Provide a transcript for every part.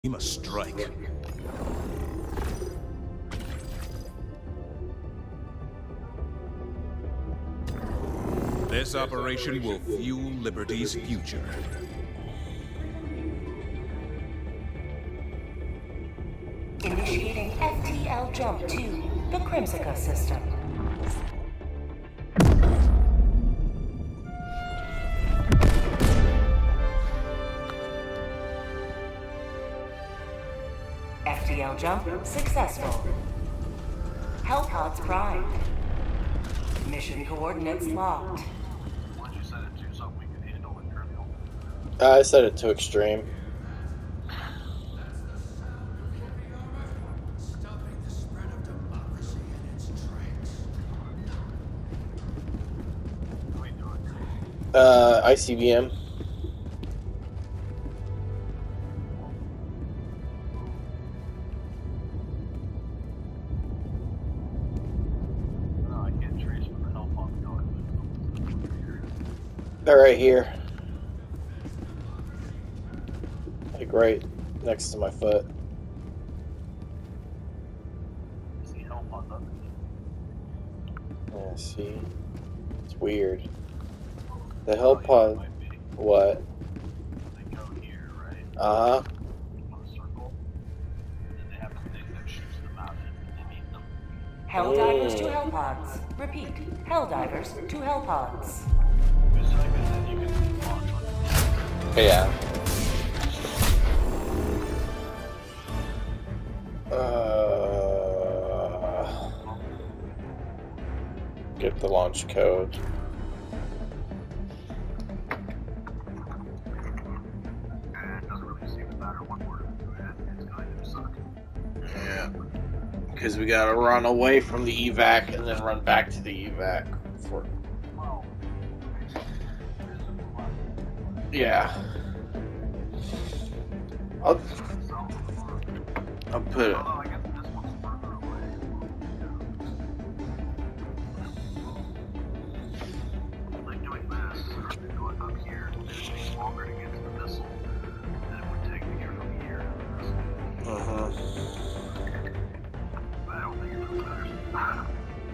We must strike. This operation will fuel Liberty's future. Initiating FTL jump to the Crimsica system. FTL jump successful. Hellpods primed. Mission coordinates locked. Why'd you set it to something we can handle and trivial? I set it to extreme. ICBM. No, I can't trace where the hell pump going. They're right here. Like right next to my foot. See hell pump up. Yeah, see? It's weird. The hell pod. What? They go here, right? Uh-huh. On a circle. And then they have a thing that shoots them out and they need them. Helldivers to Hellpods. Repeat. Helldivers to Hellpods. Because I guess then you can launch on it. Yeah. Get the launch code. And it doesn't really seem to matter what we're doing. It's going to suck. Yeah. Because we gotta run away from the evac and then run back to the evac. For... Well, Yeah. I'll put it. I guess this one's further away. Like doing this, or going up here, it takes longer to get to the missile than it would take to get from here to the missile. Uh-huh. But I don't think it really matters.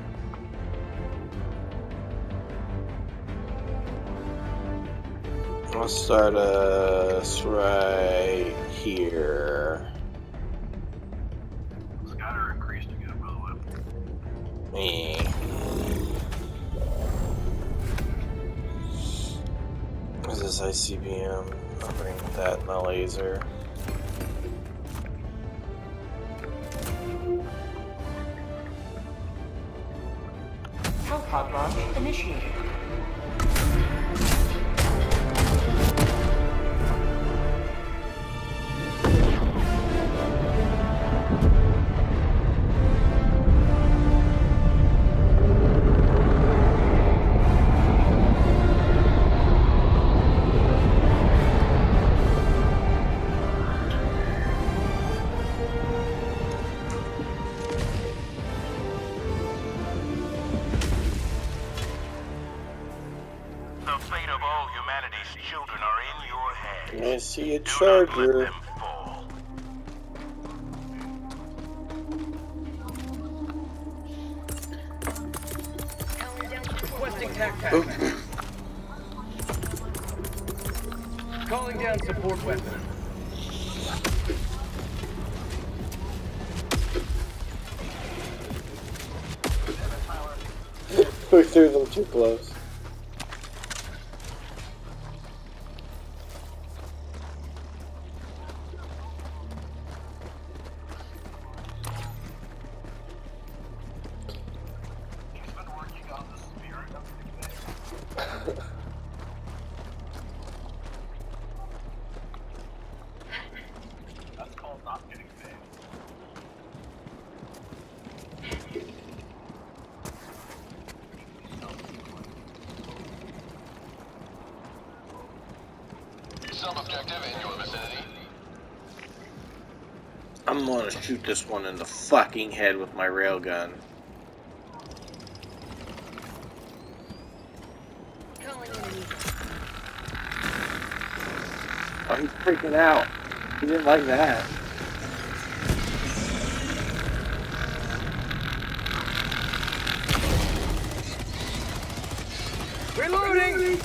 I'll start us right here. Scatter increased again, by the way. Me. Is this ICBM? I'll bring that and the laser. Hellpod launch initiated. The fate of all humanity's children are in your hands. I see a Do not let charger. them fall. Requesting tac pack. Calling down support weapon. We threw them too close. He's been working on the spirit of the game. That's called not getting paid. Some objective in your vicinity. I'm gonna shoot this one in the fucking head with my railgun. Calling enemy. Oh, he's freaking out. He didn't like that. Reloading!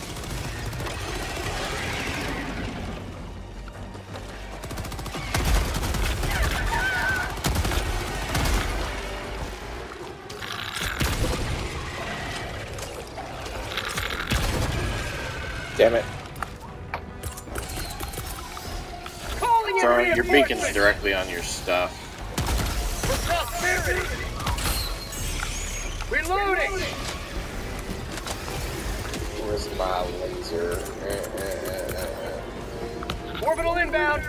Damn it. Calling in Throwing your beacon's reinforcements! directly on your stuff. For prosperity! Reloading! Where's my laser? Orbital inbound!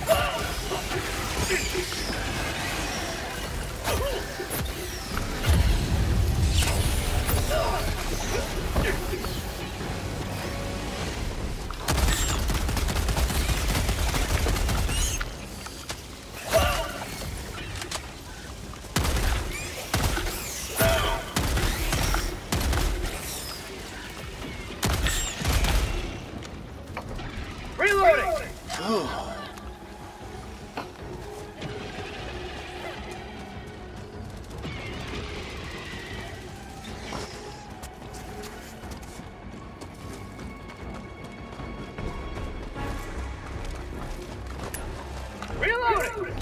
Reloading! Reloading!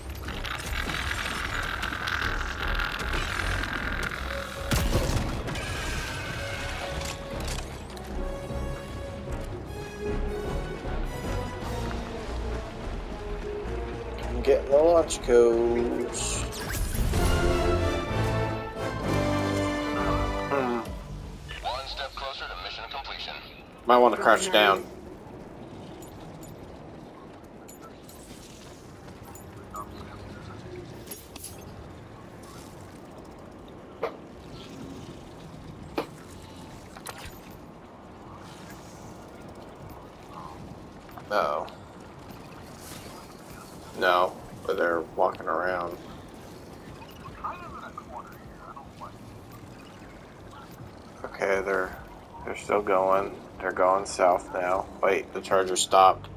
I'm getting the launch codes. One step closer to mission completion. Might want to crouch down. Uh-oh. No, but they're walking around. Okay, they're still going. They're going south now. Wait, the charger stopped.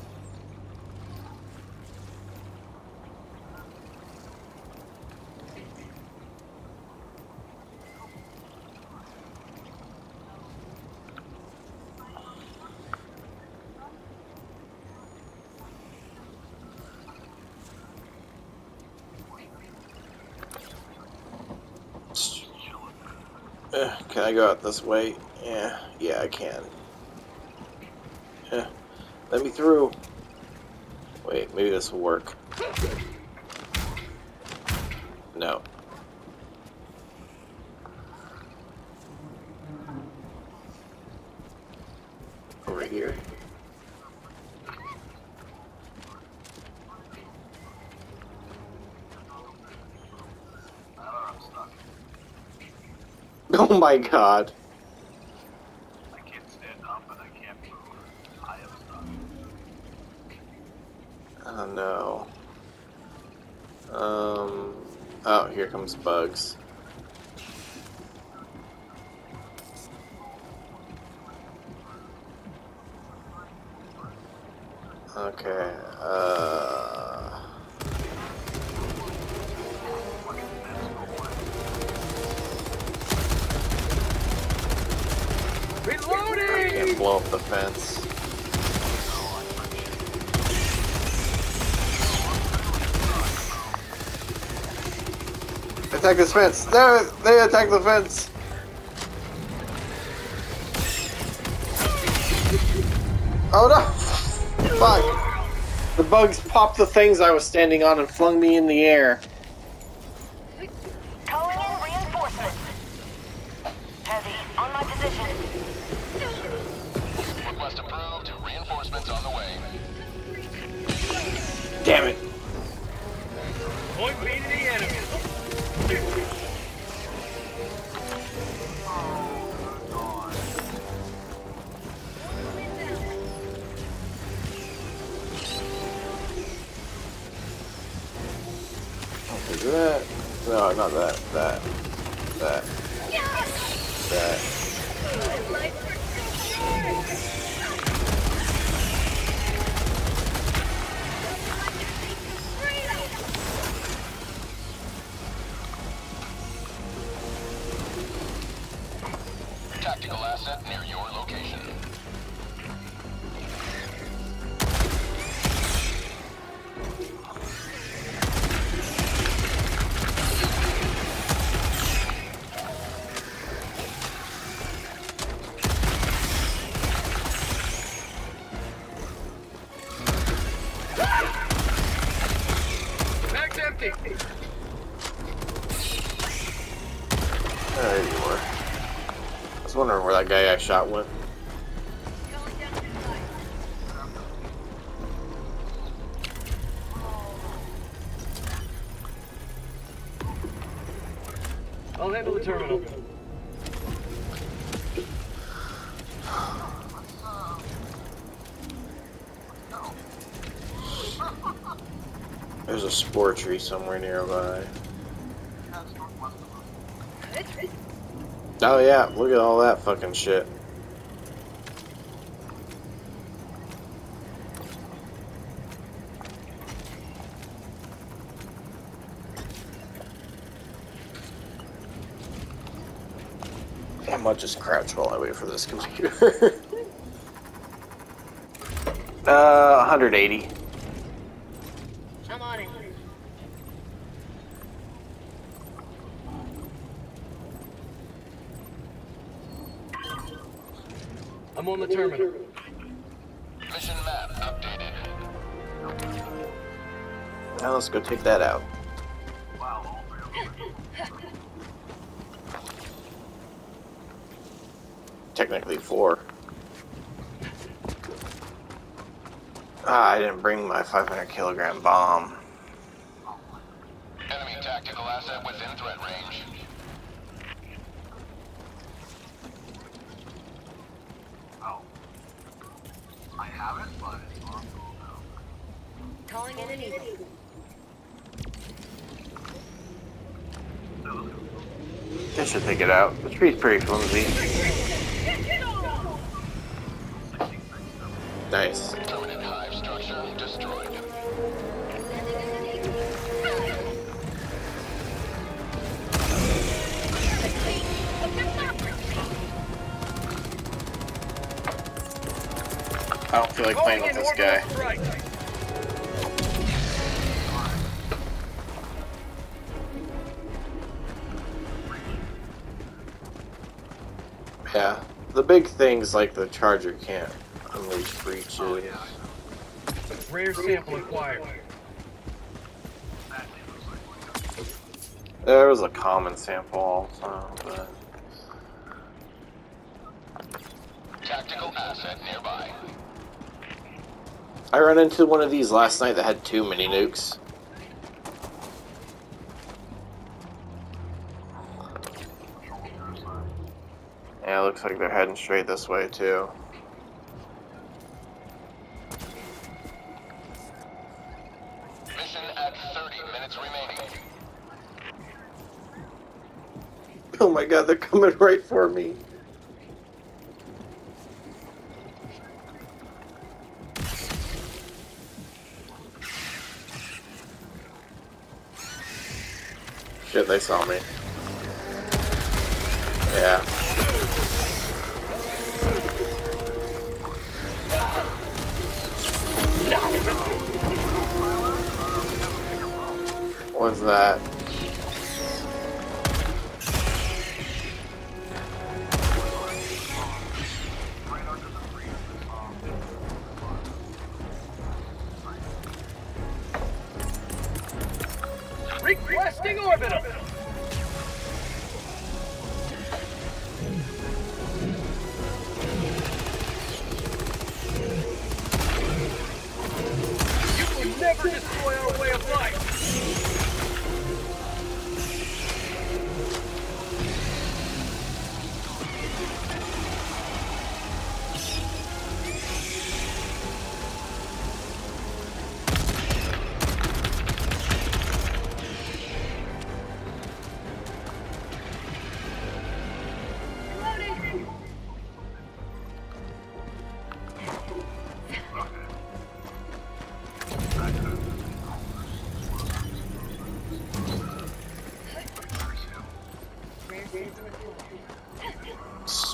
Can I go out this way? Yeah, I can. Let me through. Wait, maybe this will work. No. Over here. Oh my god. I can't stand up and I can't move. I am stuck. Oh no. Oh, here comes Bugs. Okay, Reloading! can't blow up the fence. Attack this fence! No! They attack the fence! Oh no! Fuck! The bugs popped the things I was standing on and flung me in the air. Calling in reinforcements. Heavy, on my position. Request approved. Reinforcements on the way. Damn it! Point B to the enemy. Is that? No, not that. That. tactical asset near your location. Bag's empty. There you were. I was wondering where that guy I shot went. I'll handle the terminal. There's a spore tree somewhere nearby. Oh yeah, look at all that fucking shit. I might just crouch while I wait for this computer. 180. I'm on it. I'm on the terminal. Mission map updated. Now let's go take that out. Technically 4. Ah, I didn't bring my 500 kilogram bomb. Enemy tactical asset within threat range. Oh. I have it, but it's on now. Calling in an easy. This should take it out. The tree's pretty flimsy. Nice. Permanent hive structure destroyed. I don't feel like playing with this guy. Right. Yeah. The big things like the charger can't unleash breaches. Rare sample acquired. There was a common sample also, but... Tactical asset nearby. I ran into one of these last night that had 2 mini nukes. Yeah, it looks like they're heading straight this way too. Mission at 30 minutes remaining. Oh my god, they're coming right for me. Shit, they saw me. Yeah. What's that? Requesting orbital. You will never destroy our way of life.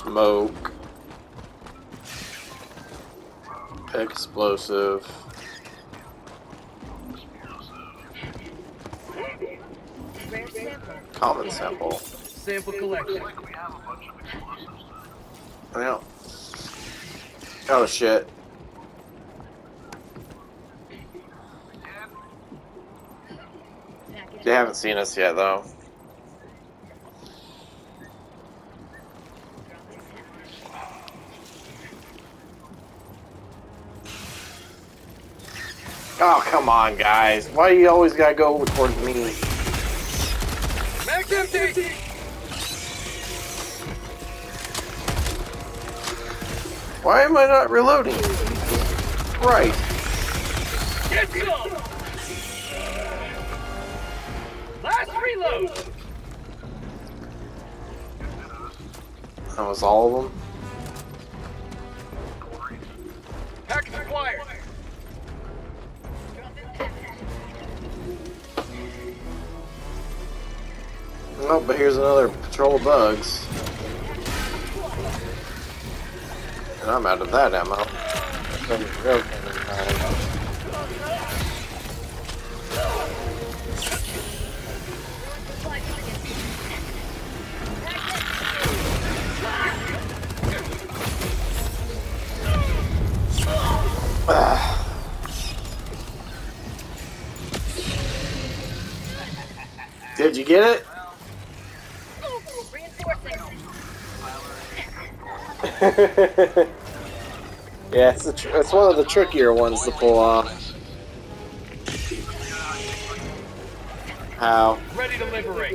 Smoke. Explosive. Common sample. Sample collection. Like we have a bunch of explosives. Yeah. Oh shit. They haven't seen us yet though. Oh, come on, guys. Why you always gotta go towards me? Mag's empty! Why am I not reloading? Right. Get some! Last reload! That was all of them? Package acquired. Oh, but here's another patrol of bugs. And I'm out of that ammo. Did you get it? Yeah, it's one of the trickier ones to pull off. How? Ready to liberate.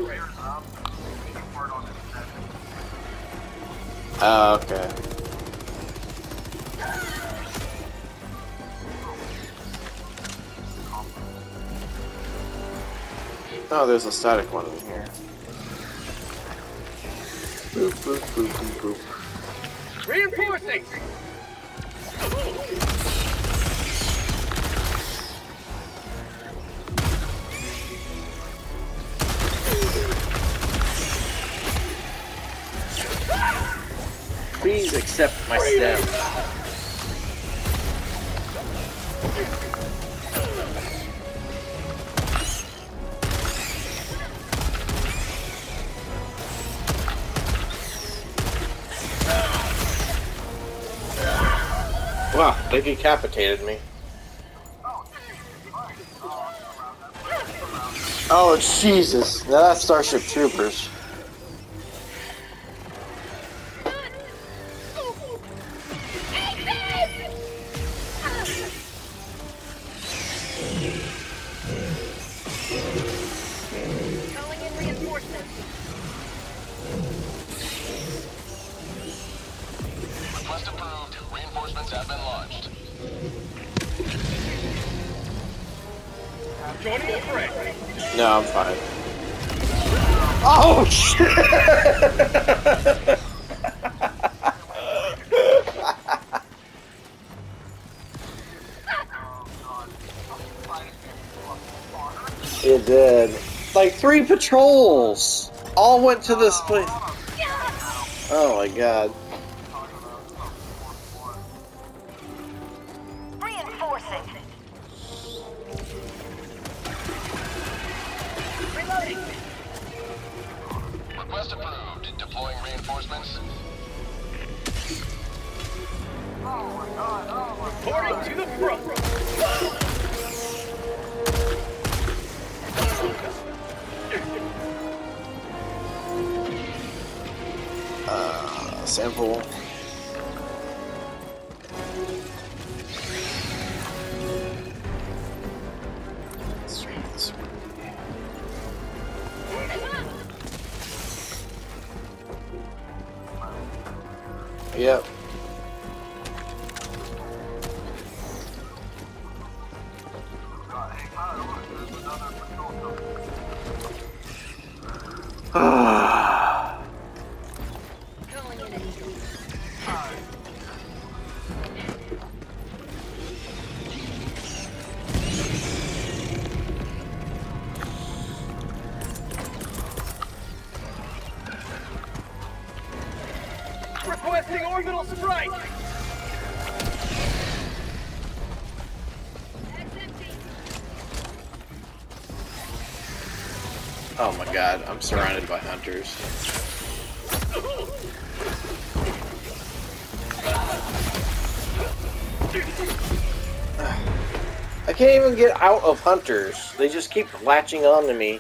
Oh, okay. Oh, there's a static one in here. Boop, boop, boop, boop, boop. Reinforcing! Please accept my stem. Wow, they decapitated me. Oh, Jesus. Now that's Starship Troopers. Calling in reinforcements. Request approved. Reinforcements have been launched. Joining the fray. No, I'm fine. Oh, shit! It did. Like 3 patrols all went to this place. Oh my god. Reinforcing. Reloading. Request approved. Deploying reinforcements. Reporting to the front. Sample. Yep. Calling in an eagle. Requesting orbital strike! Oh my god, I'm surrounded by hunters. I can't even get out of hunters. They just keep latching on to me.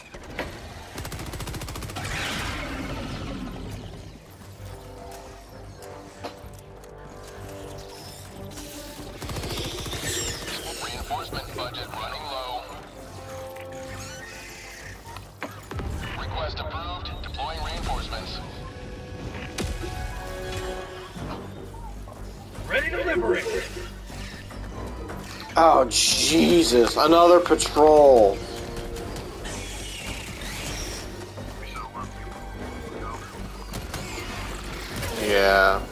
Reinforcement budget running low. Request approved. Deploying reinforcements. Ready to liberate! Oh, Jesus. Another patrol. Yeah.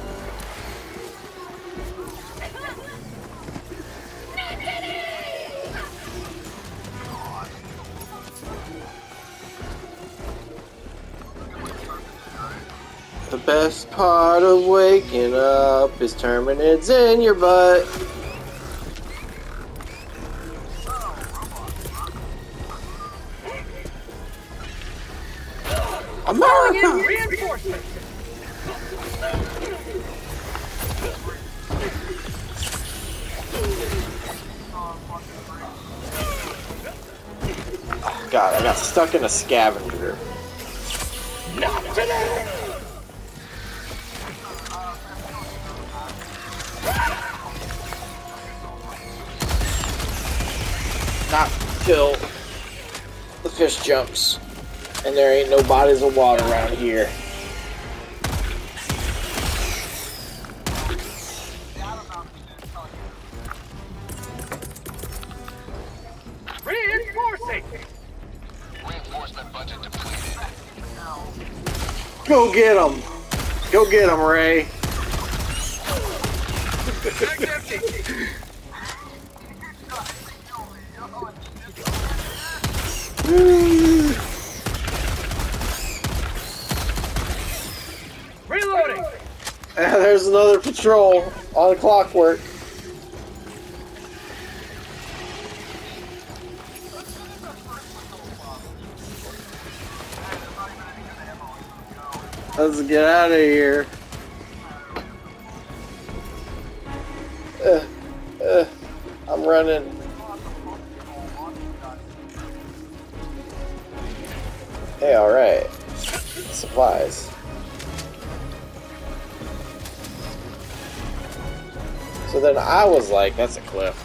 The best part of waking up is terminids in your butt. America! Reinforcements! God, I got stuck in a scavenger. Not today! Not till the fish jumps. And there ain't no bodies of water around here. Reinforcing! Reinforcement budget depleted. Go get him! Go get him, Ray! Back empty! Reloading! There's another patrol on clockwork. Let's get out of here. I'm running. Hey, alright. Supplies. So then I was like, that's a cliff.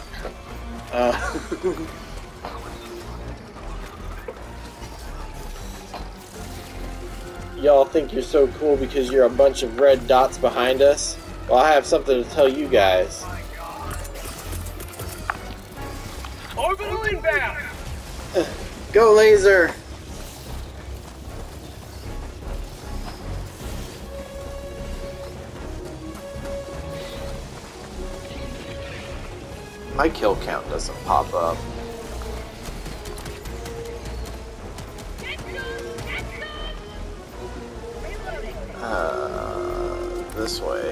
Y'all think you're so cool because you're a bunch of red dots behind us? Well, I have something to tell you guys. Orbital inbound! Go, laser! My kill count doesn't pop up. This way.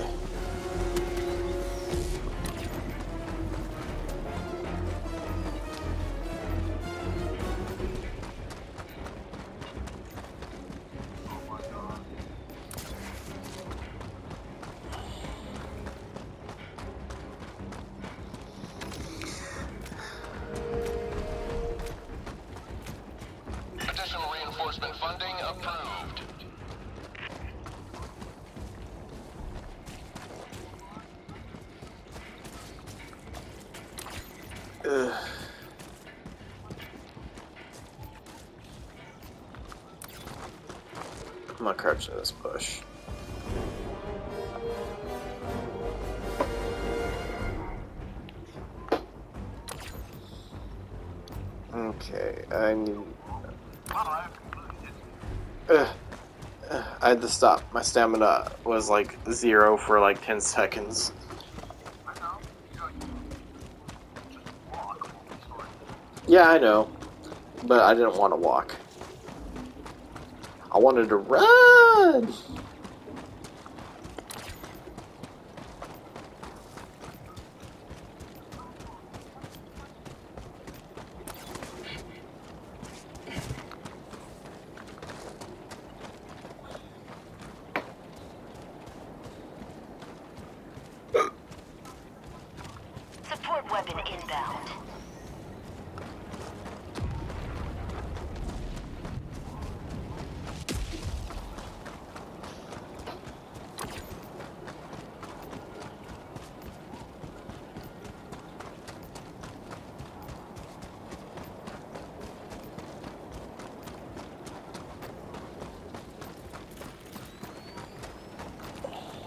Additional reinforcement funding approved. Ugh. I'm gonna crouch in this bush. Okay, I need. I had to stop. My stamina was like 0 for like 10 seconds. Yeah, I know, but I didn't want to walk. I wanted to run!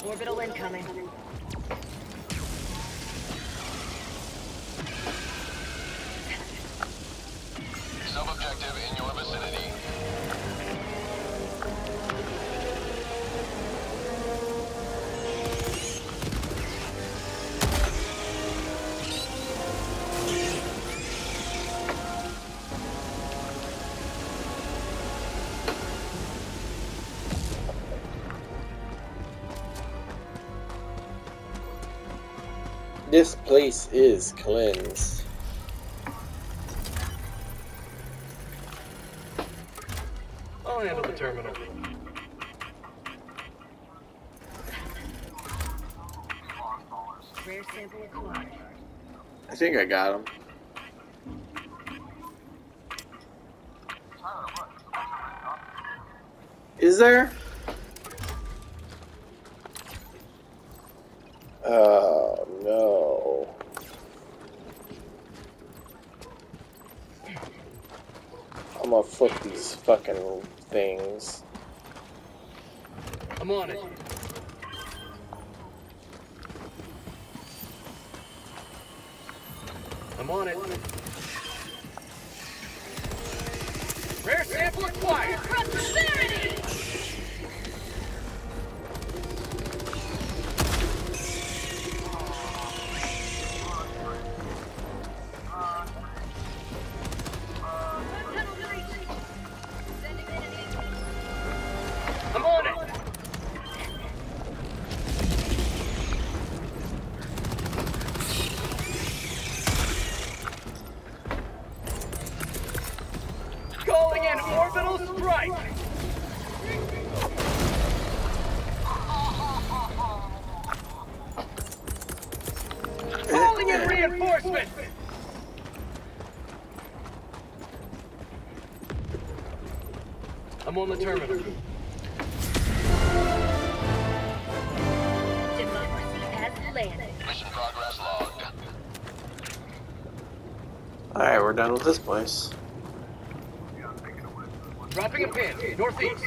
Orbital incoming. Sub-objective in your vicinity. This place is cleansed. I'll handle the terminal. Rare sample acquired. I think I got him. Is there? Oh no. I'm gonna flip these fucking things. I'm on it. I'm on it. Rare sample acquired. Prosperity! I'm on it. Calling in orbital strike. Calling in reinforcement. I'm on the terminal. Democracy has landed. Mission progress logged. Alright, we're done with this place. Dropping a pin, northeast.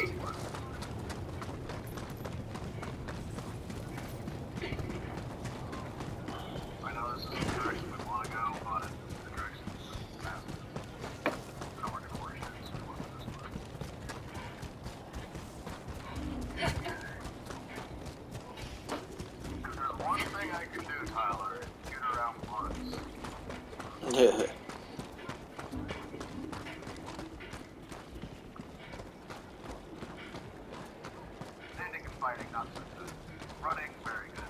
I know this is the direction we want to go, but the direction is fast. No, we're gonna work it, so we'll go this way. Because there's one thing I can do, Tyler, is get around once. Standing and fighting, not so good. Running, very good.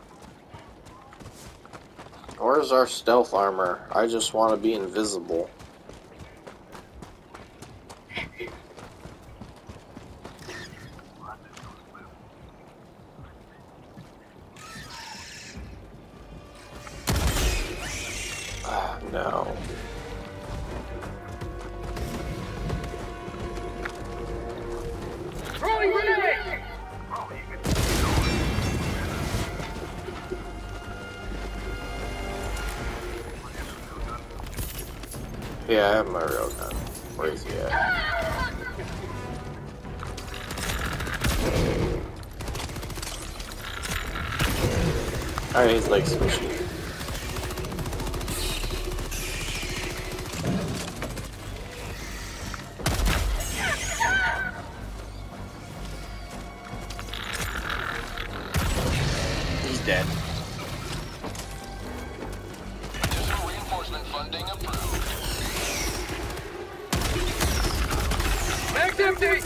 Where's our stealth armor? I just want to be invisible. Ah, no. Throwing grenade! Yeah, I have my real gun. Where is he at? Alright, he's like squishy. He's dead. Additional reinforcement funding approved. Mag's empty!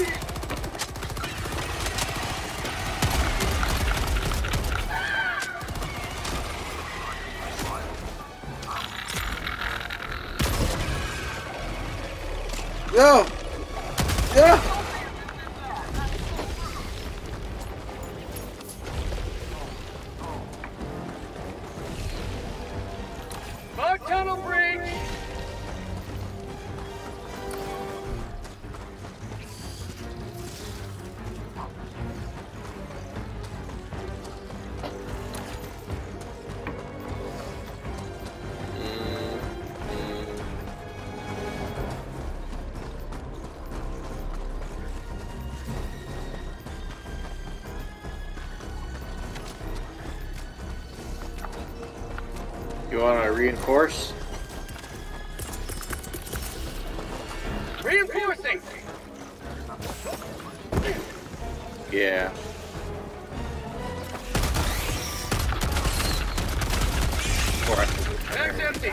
No! No! Fog tunnel breach! You want to reinforce? Reinforcing! Yeah. Mag's empty!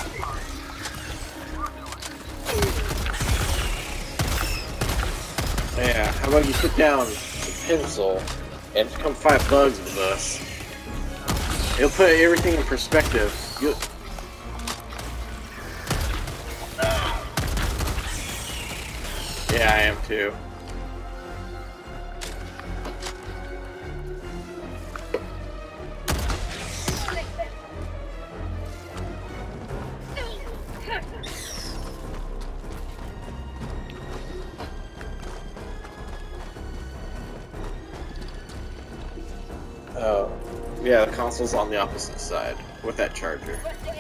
Yeah, how about you sit down with a pencil and come fight bugs with us? It'll put everything in perspective. Yeah, I am too. Oh, yeah, the console's on the opposite side with that charger.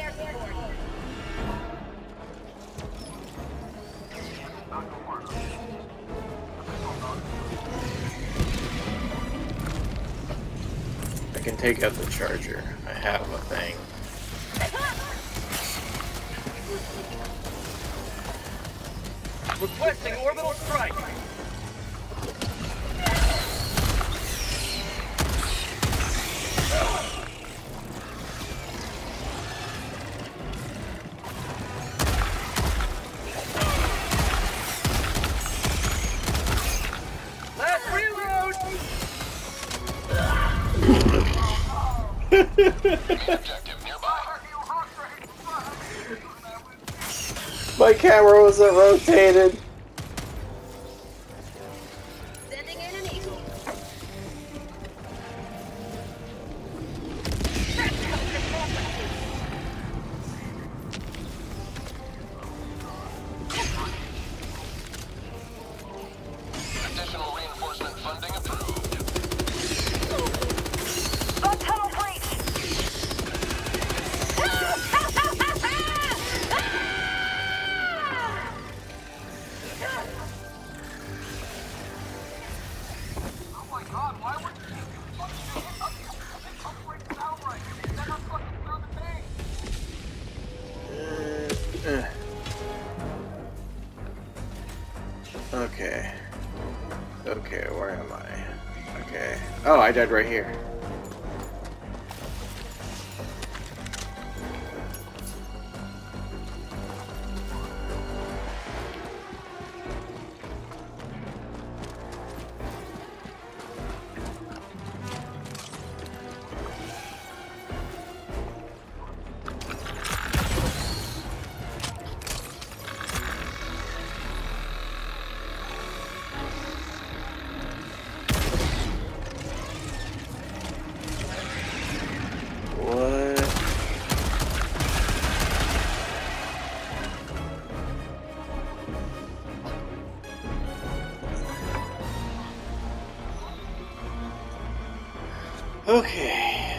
I can take out the charger. I have a thing. Requesting orbital strike! Last reload! Objective nearby. My camera wasn't rotated. Sending in an eagle. Additional reinforcement funding approved. Bug tunnel breach! Oh my god, why would you fucking upgrade sound right? You never fucking throw the thing! Okay. Okay, where am I? Okay. Oh, I died right here. What? Okay.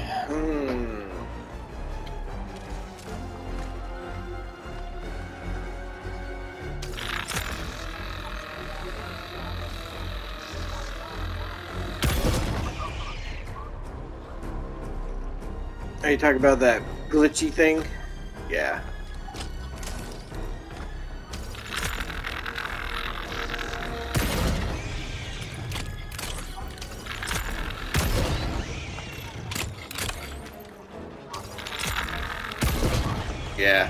Are you talking about that glitchy thing? Yeah. Yeah.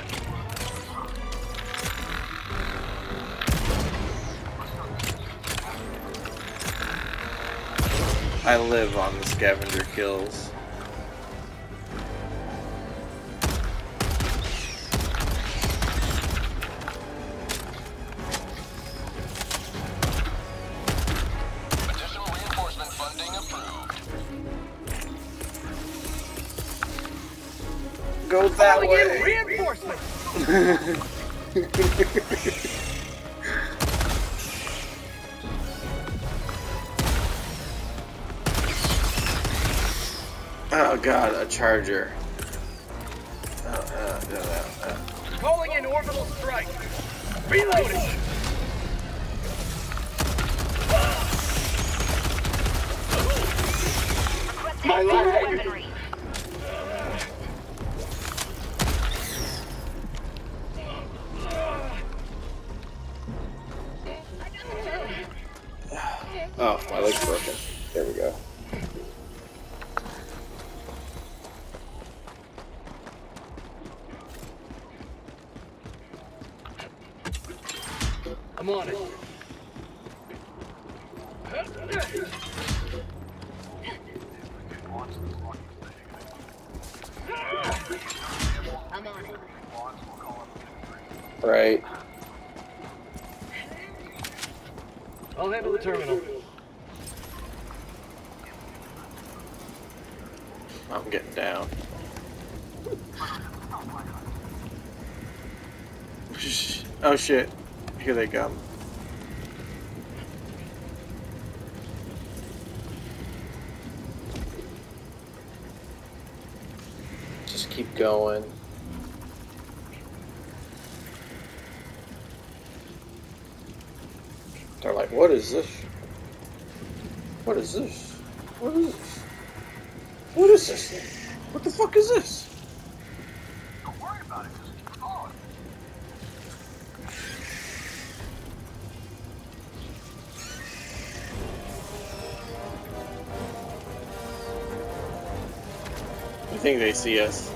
I live on the scavenger kills. Additional reinforcement funding approved. Go that Calling in way. reinforcements! Oh god, a charger. Calling in orbital strike! Reloading! My leg! Weaponry. Oh, my leg's broken. There we go. I'm on it. I'm on it. Right. I'll handle the terminal. I'm getting down. Oh shit. Here they come. Just keep going. They're like, what is this? What is this? What is this? What is this thing? What the fuck is this? Don't worry about it, just keep going. You think they see us?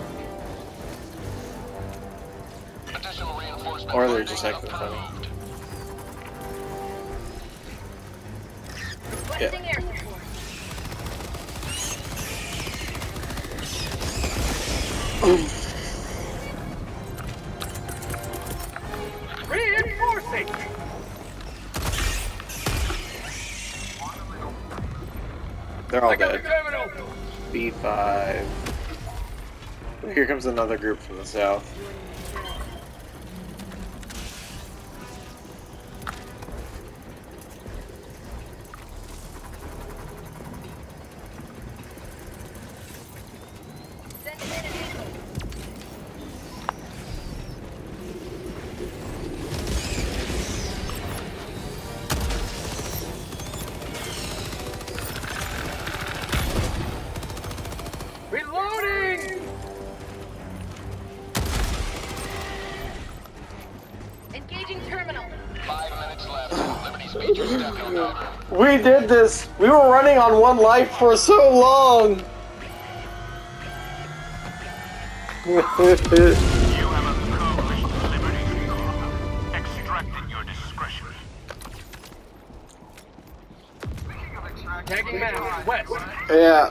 Additional reinforcement. Or they're just acting funny. Requesting air support. Reinforcing! They're all I got the dead. terminal! B5. Here comes another group from the south. Send them in an angle. Reloading! Engaging terminal. 5 minutes left. Liberty's feature step encounter. We did this! We were running on one life for so long! You have accomplished Liberty. Extract at your discretion. Speaking of extraction, Tagging map, west. Yeah.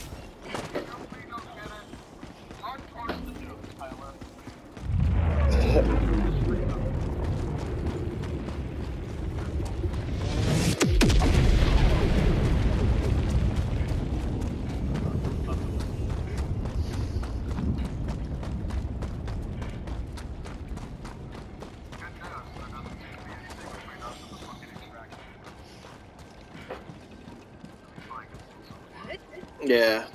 Yeah.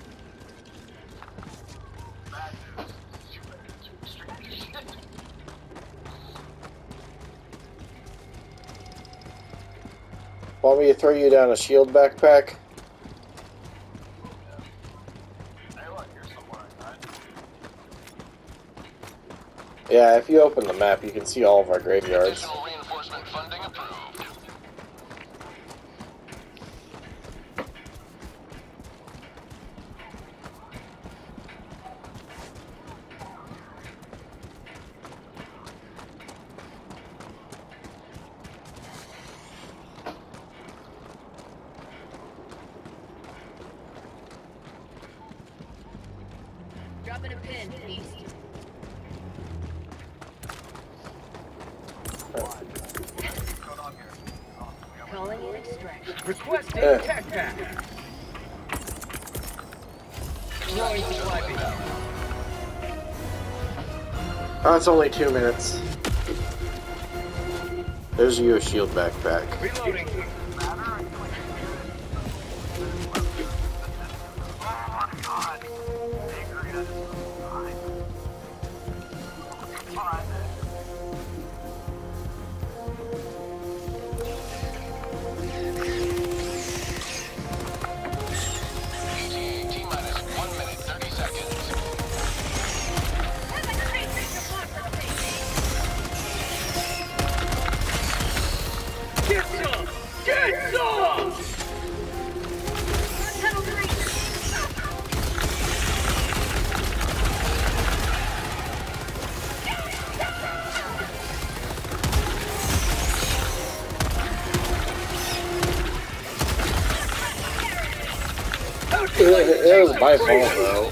Want me to throw you down a shield backpack? Yeah, if you open the map, you can see all of our graveyards. Additional reinforcement funding approved. Dropping a pin, east. Calling in extraction. Requesting tech pack. Throwing supply beam. Oh, it's only 2 minutes. There's you a shield backpack. Reloading. T-minus 1 minute, 30 seconds. Get some! Get It was my fault, though.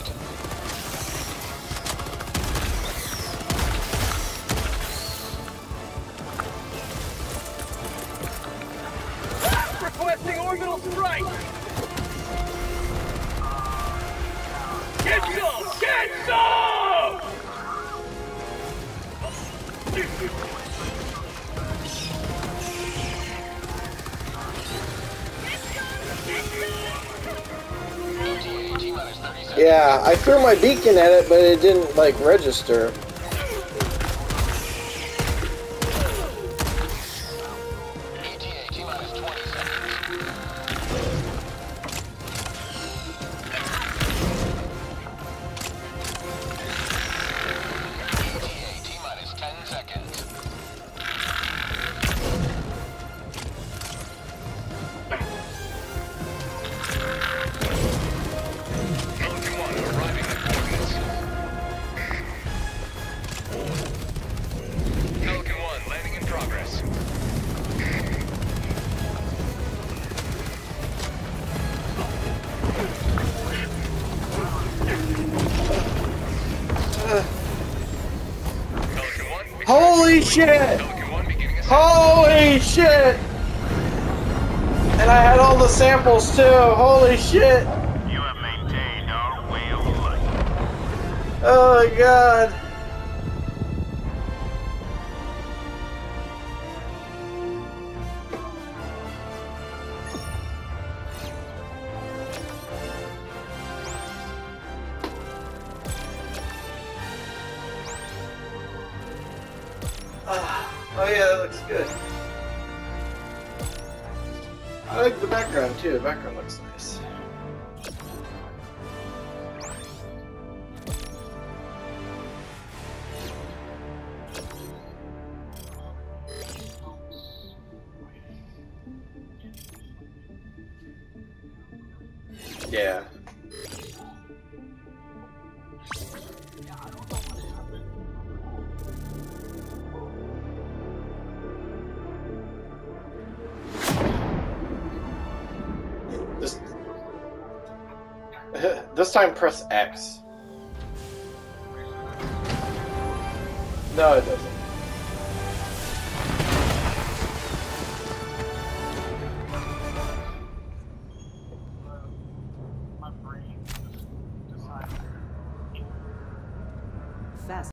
Requesting orbital strike! Get some! Get some! Yeah, I threw my beacon at it, but it didn't, like, register. Holy shit! Holy shit! And I had all the samples too. Holy shit! You have maintained our way of life. Oh my god. Oh yeah, that looks good. I like the background too. The background looks nice. Yeah. This time press X. No, it doesn't.